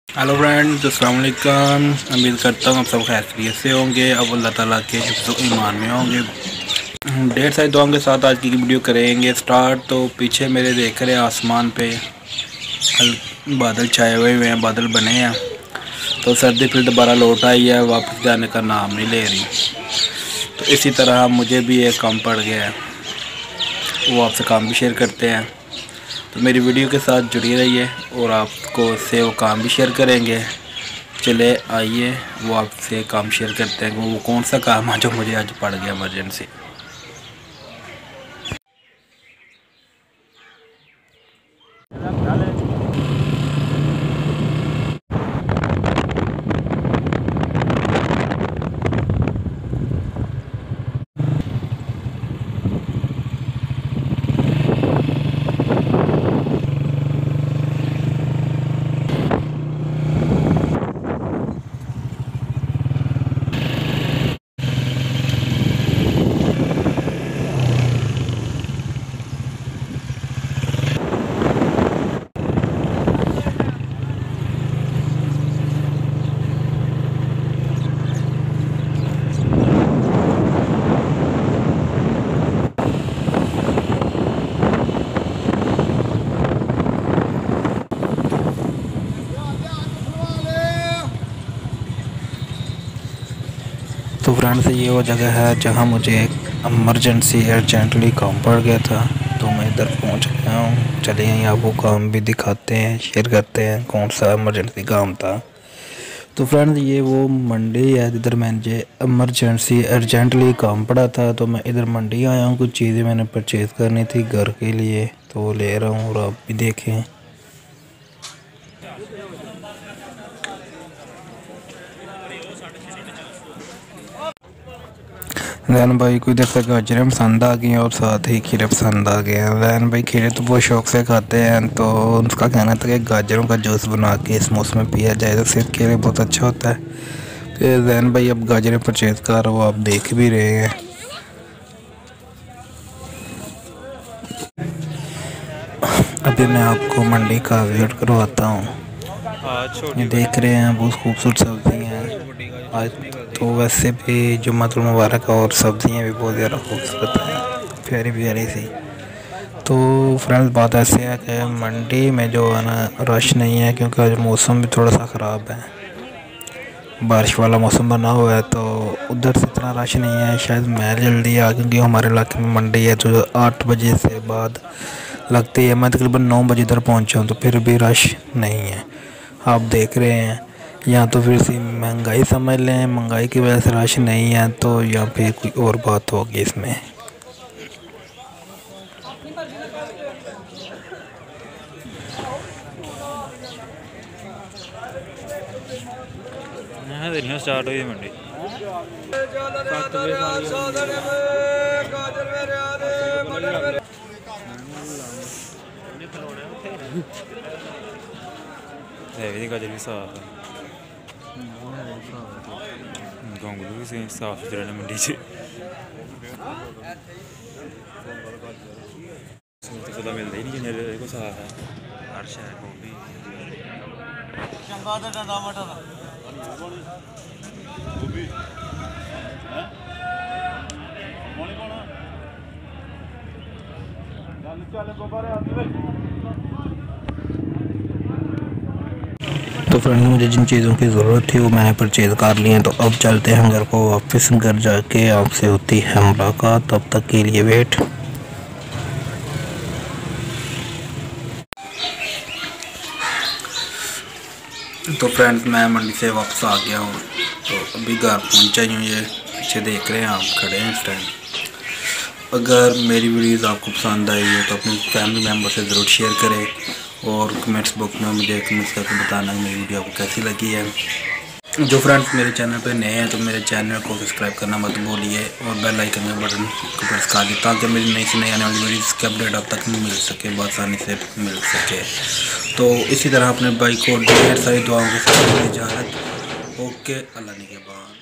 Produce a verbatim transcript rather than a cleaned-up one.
Hello friends, अस्सलाम वालेकुम। उम्मीद करता हूँ आप सब खैरियत से होंगे। अब अल्लाह ताला के शुक्र ईमान में होंगे। ढेर सारी दुआओं के साथ आज की वीडियो करेंगे स्टार्ट। तो पीछे मेरे देख रहे हैं आसमान पे बादल छाए हुए हैं, बादल बने हैं। तो सर्दी फिर दोबारा लौट आई है, वापस जाने का नाम नहीं ले रही। तो इसी तरह मुझे भी एक काम पड़ गया है, वो आपसे काम भी शेयर करते हैं। तो मेरी वीडियो के साथ जुड़ी रहिए और आपको से वो काम भी शेयर करेंगे। चले आइए वो आपसे काम शेयर करते हैं। वो कौन सा काम है जो मुझे आज पड़ गया इमरजेंसी। तो फ्रेंड्स, ये वो जगह है जहाँ मुझे एक इमरजेंसी अर्जेंटली काम पड़ गया था। तो मैं इधर पहुँच गया हूँ। चलिए आपको काम भी दिखाते हैं, शेयर करते हैं कौन सा इमरजेंसी काम था। तो फ्रेंड्स, ये वो मंडी है जिधर मुझे इमरजेंसी अर्जेंटली काम पड़ा था। तो मैं इधर मंडी आया हूँ, कुछ चीज़ें मैंने परचेज़ करनी थी घर के लिए, तो ले रहा हूँ और आप भी देखें। रैन भाई को इधर तक गाजरें पसंद आ गई हैं और साथ ही खीरे पसंद आ गए हैं। रैन भाई खीरे तो बहुत शौक से खाते हैं, तो उनका कहना था कि गाजरों का जूस बना के इस मौसम में पिया जाए तो सेहत के लिए बहुत अच्छा होता है। तो रैन भाई अब गाजरें परचेज कर रहा, वो आप देख भी रहे हैं। अभी मैं आपको मंडी का विजिट करवाता हूँ। ये देख रहे हैं बहुत खूबसूरत सब्ज़ी हैं आज तो। वैसे भी जुम्मतुल मुबारक और सब्ज़ियाँ भी बहुत ज़्यादा खूबसूरत हैं, प्यारी प्यारी सी। तो फ्रेंड्स, बात ऐसे है कि मंडी में जो है ना रश नहीं है, क्योंकि आज मौसम भी थोड़ा सा ख़राब है, बारिश वाला मौसम बना हुआ है। तो उधर से इतना रश नहीं है। शायद मैं जल्दी आ, क्योंकि हमारे इलाके में मंडी है जो आठ बजे से बाद लगती है। मैं तकरीबन नौ बजे इधर पहुँचा हूँ, तो फिर भी रश नहीं है। आप देख रहे हैं, या तो फिर सी महंगाई समझ लें, महंगाई की वजह से रश नहीं है, तो या फिर कोई और बात होगी इसमें। स्टार्ट हुई मंडी गाजर भी साफ है, गोंगलू भी साफ सुथरे ने मंडी से पता मिलता ही नहीं जिन्हें को साफ है। हर शहर को भी तो फ्रेंड्स, मुझे जिन चीज़ों की ज़रूरत थी वो मैंने परचेज़ कर ली हैं। तो अब चलते हैं घर को वापस। घर जाके आपसे होती है मुलाकात, तब तक के लिए वेट। तो फ्रेंड्स, मैं मंडी से वापस आ गया हूँ। तो अभी घर पहुँचा ही हूँ। ये पीछे देख रहे हैं आप, खड़े हैं इस टाइम। अगर मेरी वीडियोज़ आपको पसंद आई है तो अपने फैमिली मेम्बर से ज़रूर शेयर करें और कमेंट्स बॉक्स में मुझे कमेंट्स करके बताना कि मेरी वीडियो आपको कैसी लगी है। जो फ्रेंड्स मेरे चैनल पर नए हैं तो मेरे चैनल को सब्सक्राइब करना मत भूलिए और बेल आइकन के बटन को प्रेस कर दें, ताकि मेरी नई से नई आने वाली वीडियोज़ की अपडेट अब तक मिल सके, आसानी से मिल सके। तो इसी तरह अपने भाई को ढेर सारी दुआओं के साथ इजाज़त। ओके, अल्लाह निगहबान।